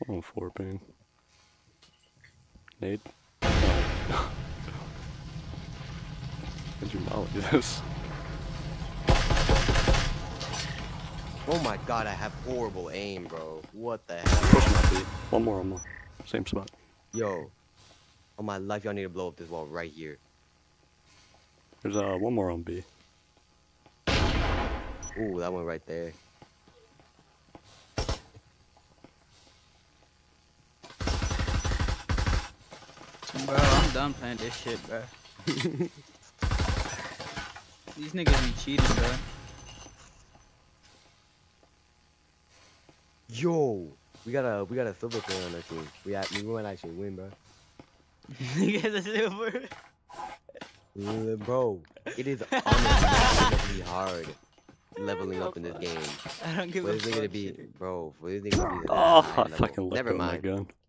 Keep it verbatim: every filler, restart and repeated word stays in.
I'm on four ping. Nate? Oh. How'd you molly this? Oh my god, I have horrible aim, bro. What the Push hell? my B. One more, one more. Same spot. Yo. On my life, y'all need to blow up this wall right here. There's uh one more on B. Ooh, that one right there. Bro, I'm done playing this shit, bro. These niggas be cheating, bro. Yo, we got a we got a silver player on our team. We act, we might actually win, bro. Niggas a silver. Uh, Bro, it is unimaginably hard leveling up in this game. I don't give For a this nigga fuck. to be, bro, for this nigga to be. Oh, high I level. fucking left Never on my mind. gun.